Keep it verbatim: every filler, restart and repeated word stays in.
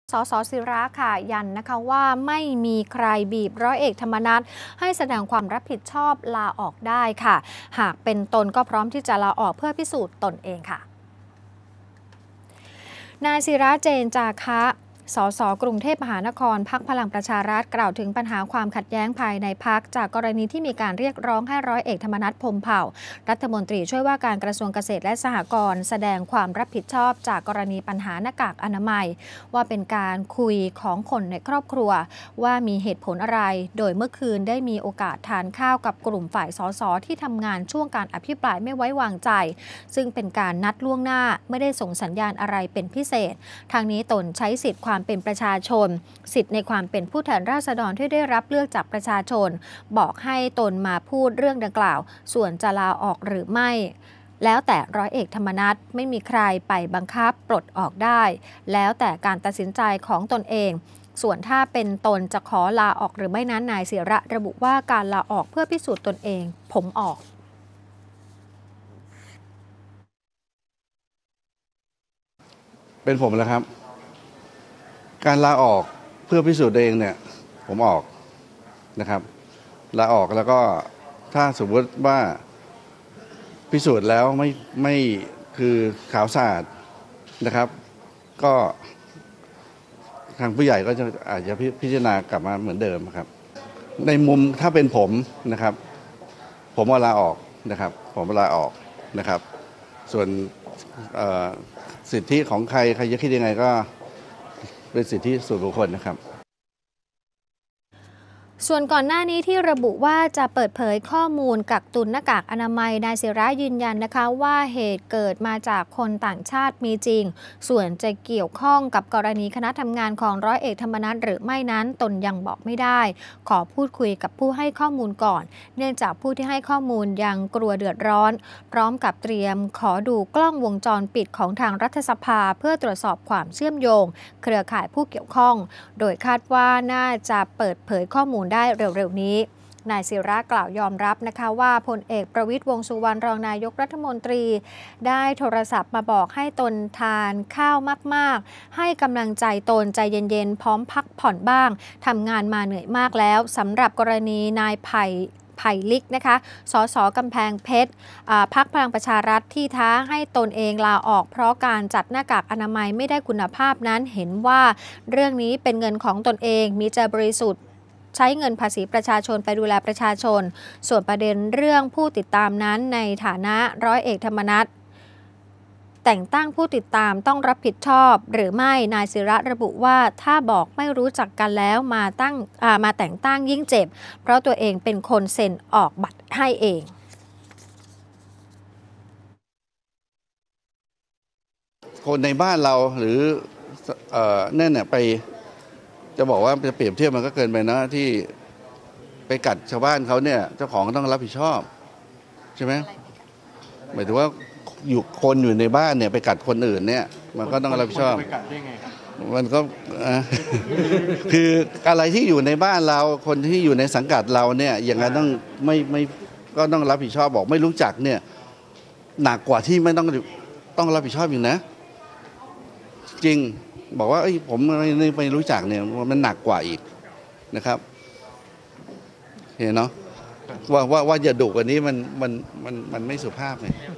สสศิระค่ะยันนะคะว่าไม่มีใครบีบร้อยเอกธรรมนัสให้แสดงความรับผิดชอบลาออกได้ค่ะหากเป็นตนก็พร้อมที่จะลาออกเพื่อพิสูจน์ตนเองค่ะนายศิระเจนจาคะสสกรุงเทพมหานครพรรคพลังประชารัฐกล่าวถึงปัญหาความขัดแย้งภายในพรรคจากกรณีที่มีการเรียกร้องให้ร้อยเอกธรรมนัสพรหมเผ่ารัฐมนตรีช่วยว่าการกระทรวงเกษตรและสหกรณ์แสดงความรับผิดชอบจากกรณีปัญหาหน้ากากอนามัยว่าเป็นการคุยของคนในครอบครัวว่ามีเหตุผลอะไรโดยเมื่อคืนได้มีโอกาสทานข้าวกับกลุ่มฝ่ายสสที่ทำงานช่วงการอภิปรายไม่ไว้วางใจซึ่งเป็นการนัดล่วงหน้าไม่ได้ส่งสัญญาณอะไรเป็นพิเศษทางนี้ตนใช้สิทธิความเป็นประชาชนสิทธิ์ในความเป็นผู้แทนราษฎรที่ได้รับเลือกจากประชาชนบอกให้ตนมาพูดเรื่องดังกล่าวส่วนจะลาออกหรือไม่แล้วแต่ร้อยเอกธรรมนัสไม่มีใครไปบังคับปลดออกได้แล้วแต่การตัดสินใจของตนเองส่วนถ้าเป็นตนจะขอลาออกหรือไม่นั้นนายศิระระบุว่าการลาออกเพื่อพิสูจน์ตนเองผมออกเป็นผมแล้วครับการลาออกเพื่อพิสูจน์ตัวเองเนี่ยผมออกนะครับลาออกแล้วก็ถ้าสมมติว่าพิสูจน์แล้วไม่ไม่คือขาวสะอาดนะครับก็ทางผู้ใหญ่ก็จะอาจจะพิจารณากลับมาเหมือนเดิมครับในมุมถ้าเป็นผมนะครับผมว่าลาออกนะครับผมลาออกนะครับส่วนสิทธิของใครใครจะคิดยังไงก็เป็นสิทธิส่วนบุคคลนะครับส่วนก่อนหน้านี้ที่ระบุว่าจะเปิดเผยข้อมูลกักตุนหน้ากากอนามัยนายศิระยืนยันนะคะว่าเหตุเกิดมาจากคนต่างชาติมีจริงส่วนจะเกี่ยวข้องกับกรณีคณะทำงานของร้อยเอกธรรมนัสหรือไม่นั้นตนยังบอกไม่ได้ขอพูดคุยกับผู้ให้ข้อมูลก่อนเนื่องจากผู้ที่ให้ข้อมูลยังกลัวเดือดร้อนพร้อมกับเตรียมขอดูกล้องวงจรปิดของทางรัฐสภาเพื่อตรวจสอบความเชื่อมโยงเครือข่ายผู้เกี่ยวข้องโดยคาดว่าน่าจะเปิดเผยข้อมูลได้เร็วๆนี้นายศิระกล่าวยอมรับนะคะว่าพลเอกประวิตรวงษ์สุวรรณรองนายกรัฐมนตรีได้โทรศัพท์มาบอกให้ตนทานข้าวมากๆให้กำลังใจตนใจเย็นๆพร้อมพักผ่อนบ้างทำงานมาเหนื่อยมากแล้วสำหรับกรณีนายไผ่ไผ่ลิกนะคะสสกำแพงเพชรพรรคพลังประชารัฐที่ท้าให้ตนเองลาออกเพราะการจัดหน้ากากอนามัยไม่ได้คุณภาพนั้นเห็นว่าเรื่องนี้เป็นเงินของตนเองมีใจบริสุทธิ์ใช้เงินภาษีประชาชนไปดูแลประชาชนส่วนประเด็นเรื่องผู้ติดตามนั้นในฐานะร้อยเอกธรรมนัสแต่งตั้งผู้ติดตามต้องรับผิดชอบหรือไม่นายศิระระบุว่าถ้าบอกไม่รู้จักกันแล้วมาตั้งมาแต่งตั้งยิ่งเจ็บเพราะตัวเองเป็นคนเซ็นออกบัตรให้เองคนในบ้านเราหรือเอ่อนั่นเนี่ยไปจะบอกว่าจะเปรียบเทียบมันก็เกินไปนะที่ไปกัดชาวบ้านเขาเนี่ยเจ้าของต้องรับผิดชอบใช่ไหมหมายถึงว่าอยู่คนอยู่ในบ้านเนี่ยไปกัดคนอื่นเนี่ยมันก็ต้องรับผิดชอบมันก็คืออะไรที่อยู่ในบ้านเราคนที่อยู่ในสังกัดเราเนี่ยอย่างนั้นต้องไม่ไม่ก็ต้องรับผิดชอบบอกไม่รู้จักเนี่ยหนักกว่าที่ไม่ต้องต้องรับผิดชอบอยู่นะจริงบอกว่าผมไม่ไม่รู้จักเนี่ยมันหนักกว่าอีกนะครับเห็นเนาะว่าว่าว่าอย่าดุกว่านี้มันมันมันมันไม่สุภาพไง